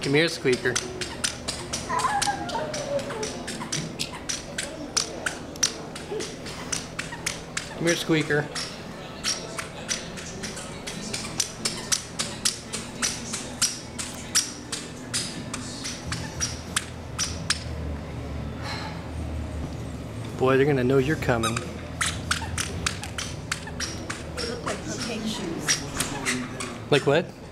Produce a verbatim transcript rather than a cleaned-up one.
Come here, Sqeaker. Come here, Sqeaker. Boy, they're gonna know you're coming. They look like cocaine shoes. Like what?